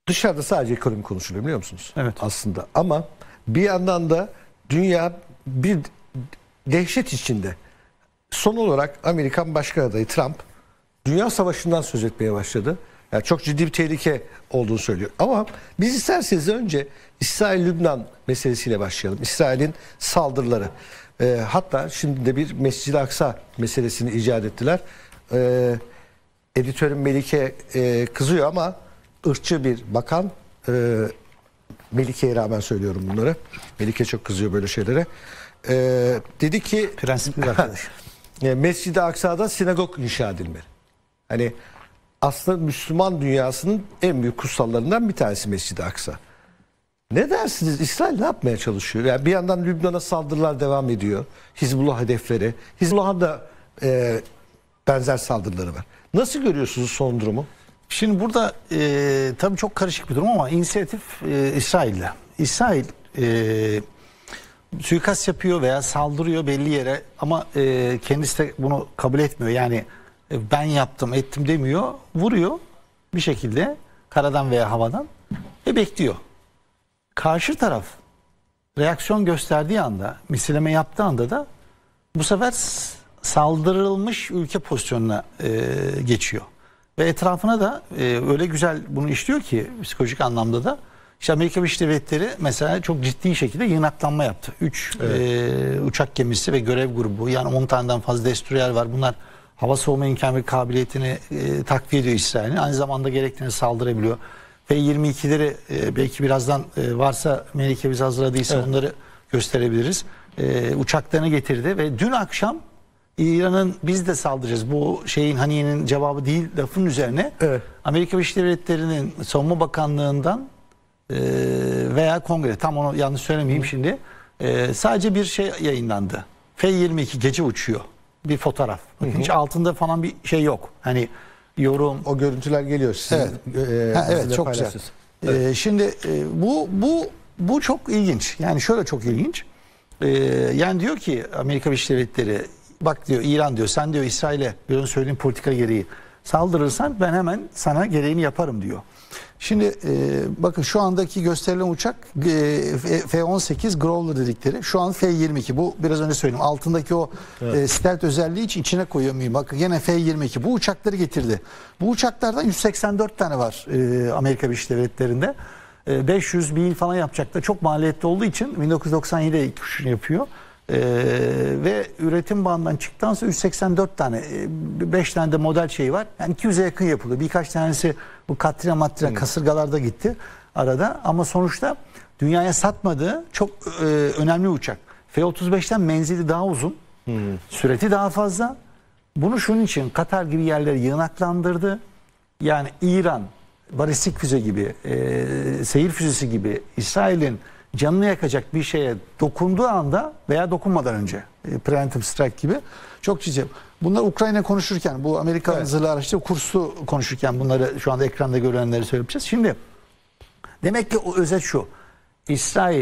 dışarıda sadece ekonomi konuşuluyor, biliyor musunuz? Evet. Aslında. Ama bir yandan da dünya bir dehşet içinde. Son olarak Amerikan Başkan Adayı Trump dünya savaşından söz etmeye başladı. Yani çok ciddi bir tehlike olduğunu söylüyor. Ama biz isterseniz önce İsrail-Lübnan meselesiyle başlayalım. İsrail'in saldırıları. Hatta şimdi de bir Mescid-i Aksa meselesini icat ettiler. Editörüm Melike kızıyor ama ırkçı bir bakan, Melike'ye rağmen söylüyorum bunları. Melike çok kızıyor böyle şeylere. Dedi ki Prensipli bir arkadaş. Mescid-i Aksa'da sinagog inşa edilmeli. Hani aslında Müslüman dünyasının en büyük kutsallarından bir tanesi Mescid-i Aksa. Ne dersiniz? İsrail ne yapmaya çalışıyor? Yani bir yandan Lübnan'a saldırılar devam ediyor. Hizbullah hedefleri. Hizbullah'ın da benzer saldırıları var. Nasıl görüyorsunuz son durumu? Şimdi burada tabii çok karışık bir durum ama inisiyatif İsrail'de. İsrail suikast yapıyor veya saldırıyor belli yere ama kendisi de bunu kabul etmiyor. Yani ben yaptım ettim demiyor. Vuruyor bir şekilde karadan veya havadan ve bekliyor. Karşı taraf reaksiyon gösterdiği anda, misilleme yaptığı anda da bu sefer saldırılmış ülke pozisyonuna geçiyor. Ve etrafına da öyle güzel bunu işliyor ki psikolojik anlamda da işte Amerika Birleşik Devletleri mesela çok ciddi şekilde yığınaklanma yaptı. 3 uçak gemisi ve görev grubu, yani 10 taneden fazla destroyer var. Bunlar hava savunma imkanı ve kabiliyetini takviye ediyor İsrail'in. Aynı zamanda gerektiğinde saldırabiliyor. F-22'leri belki birazdan varsa Melike bize hazırladıysa onları gösterebiliriz. Uçaklarını getirdi ve dün akşam İran'ın biz de saldıracağız, bu şeyin Haniye'nin cevabı değil lafın üzerine Amerika Birleşik Devletleri'nin Savunma Bakanlığı'ndan veya Kongre, tam onu yanlış söylemeyeyim şimdi, sadece bir şey yayınlandı. F-22 gece uçuyor. Bir fotoğraf. Hiç altında falan bir şey yok. Hani yorum. O görüntüler geliyor size. Evet, çok güzel. Şimdi bu çok ilginç. Yani şöyle çok ilginç. Yani diyor ki Amerika Birleşik Devletleri, bak diyor İran diyor, sen diyor İsrail'e bir söylediğin politika gereği saldırırsan ben hemen sana gereğini yaparım diyor. Şimdi bakın şu andaki gösterilen uçak F-18 Growler dedikleri, şu an F-22, bu biraz önce söyledim altındaki o stealth özelliği için içine koyuyor muyum? Bakın yine F-22 bu uçakları getirdi. Bu uçaklardan 184 tane var Amerika Birleşik Devletleri'nde. 500 bin falan yapacak da çok maliyetli olduğu için 1997'de ilk uçuşunu yapıyor. Ve üretim bandından çıktıktan sonra 184 tane 5 tane de model şeyi var. Yani 200'e yakın yapılıyor. Birkaç tanesi bu Katrina kasırgalarda gitti arada ama sonuçta dünyaya satmadığı çok önemli uçak. F-35'ten menzili daha uzun, süreti daha fazla. Bunu şunun için Katar gibi yerleri yığınaklandırdı. Yani İran balistik füze gibi, seyir füzesi gibi İsrail'in canını yakacak bir şeye dokunduğu anda veya dokunmadan önce preemptive strike gibi çok ciddi. Bunlar Ukrayna konuşurken, bu Amerikan zırhlı araçları kursu konuşurken bunları şu anda ekranda görülenleri söyleyeceğiz. Şimdi demek ki o özet şu: İsrail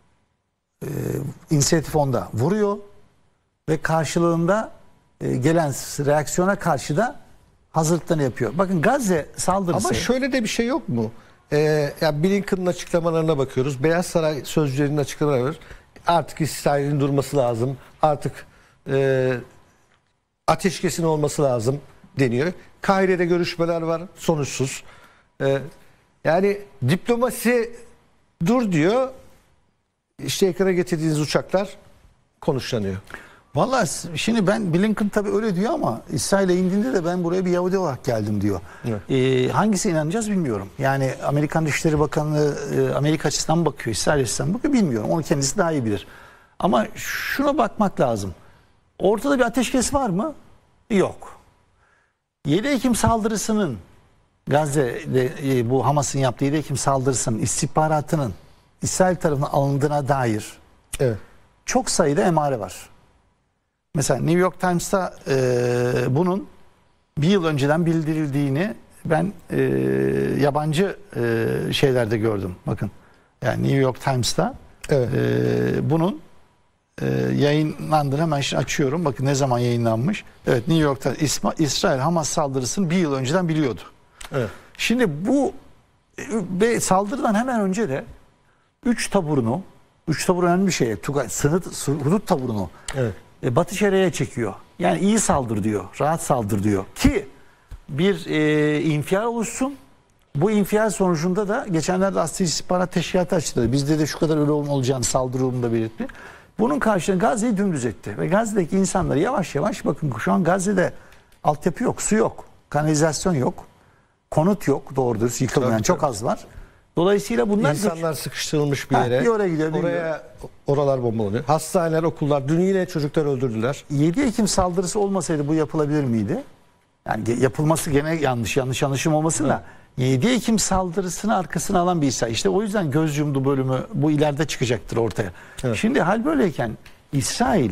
inisiyatif onda vuruyor ve karşılığında gelen reaksiyona karşı da hazırlıklarını yapıyor. Bakın Gazze saldırısı. Ama şöyle de bir şey yok mu? Yani Blinken'ın açıklamalarına bakıyoruz. Beyaz Saray sözcülerinin açıklamaları var. Artık İsrail'in durması lazım. Artık ateşkesin olması lazım deniyor. Kahire'de görüşmeler var. Sonuçsuz. Yani diplomasi dur diyor. İşte ekrana getirdiğiniz uçaklar konuşlanıyor. Vallahi şimdi Blinken tabii öyle diyor ama İsrail'e indiğinde de ben buraya bir Yahudi olarak geldim diyor. Hangisine inanacağız bilmiyorum. Yani Amerikan Dışişleri Bakanlığı Amerika açısından bakıyor, İsrail açısından bakıyor, bilmiyorum. Onu kendisi daha iyi bilir. Ama şuna bakmak lazım. Ortada bir ateşkes var mı? Yok. 7 Ekim saldırısının, Gazze'de bu Hamas'ın yaptığı 7 Ekim saldırısının istihbaratının İsrail tarafından alındığına dair çok sayıda emare var. Mesela New York Times'ta bunun bir yıl önceden bildirildiğini ben yabancı şeylerde gördüm. Bakın yani New York Times'ta bunun yayınlandığını hemen şimdi açıyorum. Bakın ne zaman yayınlanmış. Evet, New York'ta İsrail Hamas saldırısını bir yıl önceden biliyordu. Şimdi bu Ve saldırıdan hemen önce de 3 tabur önemli bir şey. Hudut taburunu Evet. Batı Şeria'ya çekiyor. Yani iyi saldır diyor, rahat saldır diyor ki bir infial oluşsun. Bu infial sonucunda da geçenlerde Asya İstihbarat Teşkilatı açıkladı. Bizde de şu kadar ölüm olacağını saldırı olduğunda belirtti. Bunun karşılığında Gazze'yi dümdüz etti. Ve Gazze'deki insanları yavaş yavaş, bakın şu an Gazze'de altyapı yok, su yok, kanalizasyon yok, konut yok, doğru dürüst yıkılmayan çok az var. Dolayısıyla bunlar İnsanlar sıkıştırılmış bir yere. bir oraya gidiyor, bir Oralar bombalanıyor. Hastaneler, okullar, dün yine çocuklar öldürdüler. 7 Ekim saldırısı olmasaydı bu yapılabilir miydi? Yani yapılması gene yanlış anlaşım olmasın da 7 Ekim saldırısını arkasına alan bir İsrail. İşte o yüzden göz yumdu bölümü bu ileride çıkacaktır ortaya. Evet. Şimdi hal böyleyken İsrail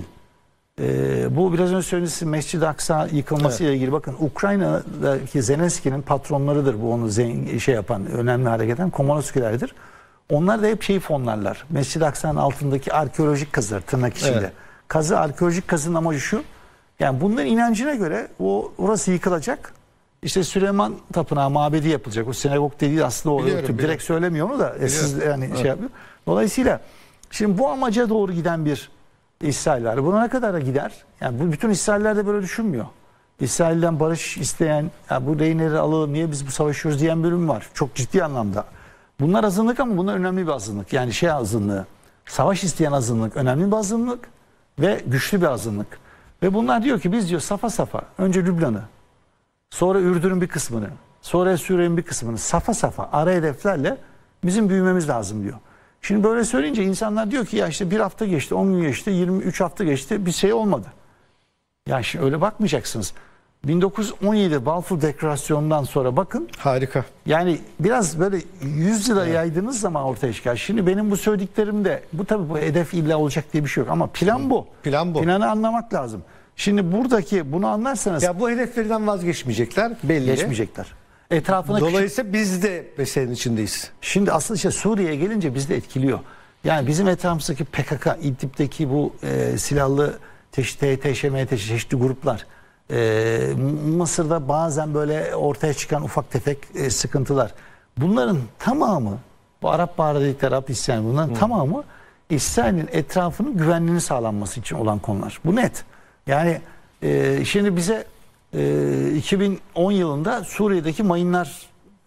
bu biraz önce söylediğiniz Mescid-i Aksa yıkılması ile ilgili, bakın Ukrayna'daki Zelenski'nin patronlarıdır bu, onu yapan, önemli hareket eden Komanoskilerdir. Onlar da hep şeyi fonlarlar. Mescid-i Aksa'nın altındaki arkeolojik kazılar, tırnak içinde. Evet. Arkeolojik kazının amacı şu. Yani bunların inancına göre orası yıkılacak. İşte Süleyman Tapınağı mabedi yapılacak. O sinagog dediği aslında o direkt söylemiyor onu da. Siz yani şey yapıyor. Dolayısıyla şimdi bu amaca doğru giden bir İsrail var. Buna ne kadar da gider? Yani bu bütün İsrailler de böyle düşünmüyor. İsrail'den barış isteyen, ya bu rehinleri alalım, niye biz bu savaşıyoruz diyen bölüm var. Çok ciddi anlamda. Bunlar azınlık ama bunlar önemli bir azınlık. Yani azınlığı, savaş isteyen azınlık önemli bir azınlık ve güçlü bir azınlık. Ve bunlar diyor ki biz diyor safa safa önce Lübnan'ı, sonra Ürdün'ün bir kısmını, sonra Suriye'nin bir kısmını safa safa ara hedeflerle bizim büyümemiz lazım diyor. Şimdi böyle söyleyince insanlar diyor ki ya işte bir hafta geçti, 10 gün geçti, 23 hafta geçti, bir şey olmadı. Ya şimdi öyle bakmayacaksınız. 1917 Balfour Deklarasyonu'ndan sonra bakın. Harika. Yani biraz böyle 100 yıla yaydığınız zaman ortaya çıkar. Şimdi benim bu söylediklerimde bu tabii bu hedef illa olacak diye bir şey yok ama plan bu. Plan bu. Planı anlamak lazım. Şimdi buradaki bunu anlarsanız. Ya bu hedeflerinden vazgeçmeyecekler belli. Geçmeyecekler. Etrafına dolayısıyla biz de meselenin içindeyiz. Şimdi aslında işte Suriye'ye gelince bizi de etkiliyor. Yani bizim etrafımızdaki PKK, İdlib'deki bu silahlı çeşitli gruplar, Mısır'da bazen böyle ortaya çıkan ufak tefek sıkıntılar. Bunların tamamı, bu Arap Baharı dedikleri Arap isyanı, bunların tamamı İsrail'in etrafının güvenliğini sağlanması için olan konular. Bu net. Yani şimdi bize 2010 yılında Suriye'deki mayınlar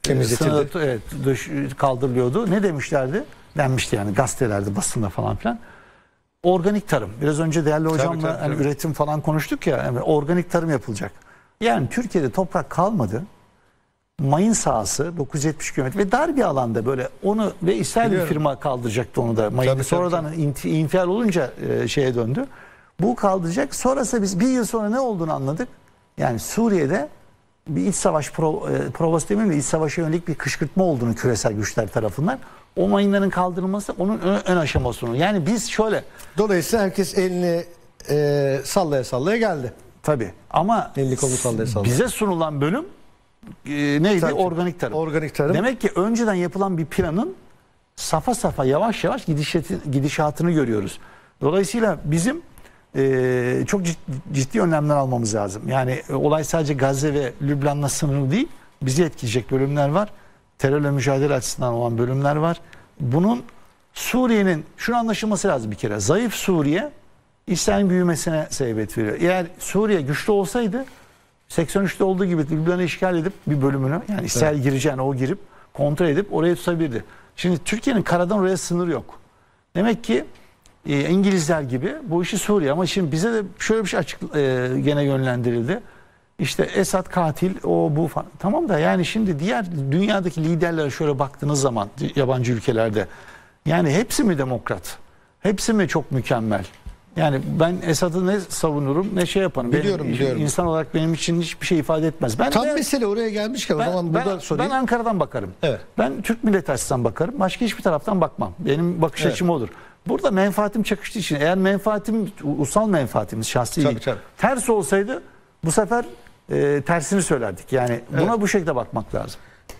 kaldırılıyordu. Ne demişlerdi? Denmişti yani gazetelerde, basında falan filan. Organik tarım. Biraz önce değerli hocamla hani üretim falan konuştuk ya. Yani organik tarım yapılacak. Yani Türkiye'de toprak kalmadı. Mayın sahası 970 kilometre ve dar bir alanda böyle onu ve İsrail bir firma kaldıracaktı onu da. Mayını sonradan infial olunca şeye döndü. Bu kaldıracak. Sonrasında biz bir yıl sonra ne olduğunu anladık. Yani Suriye'de bir iç savaş provası demeyeyim de iç savaşa yönelik bir kışkırtma olduğunu küresel güçler tarafından. O mayınların kaldırılması onun ön aşamasını. Yani biz şöyle. Dolayısıyla herkes elini sallaya sallaya geldi. Tabii. Ama bize sunulan bölüm neydi? Tabii. Organik tarım. Organik tarım. Demek ki önceden yapılan bir planın safa safa yavaş yavaş gidişatını görüyoruz. Dolayısıyla bizim çok ciddi önlemler almamız lazım. Yani olay sadece Gazze ve Lübnan'la sınırlı değil. Bizi etkileyecek bölümler var. Terörle mücadele açısından olan bölümler var. Bunun Suriye'nin şunu anlaşılması lazım bir kere. Zayıf Suriye İsrail'in büyümesine sebebiyet veriyor. Eğer Suriye güçlü olsaydı 83'te olduğu gibi Lübnan'ı işgal edip bir bölümünü yani İsrail gireceğine o girip kontrol edip oraya tutabilirdi. Şimdi Türkiye'nin karadan oraya sınır yok. Demek ki İngilizler gibi bu işi Suriye ama şimdi bize de şöyle bir şey gene yönlendirildi. İşte Esad katil, o bu falan. Tamam da yani şimdi diğer dünyadaki liderlere şöyle baktığınız zaman yabancı ülkelerde yani hepsi mi demokrat? Hepsi mi çok mükemmel? Yani ben Esad'ı ne savunurum ne şey yaparım. Biliyorum. İnsan olarak benim için hiçbir şey ifade etmez. Mesele oraya gelmişken o zaman burada sorayım. Ben Ankara'dan bakarım. Evet. Ben Türk milleti açısından bakarım. Başka hiçbir taraftan bakmam. Benim bakış açım odur. Burada menfaatim çakıştığı için eğer menfaatim, ulusal menfaatimiz şahsi ters olsaydı bu sefer tersini söylerdik. Yani buna bu şekilde bakmak lazım.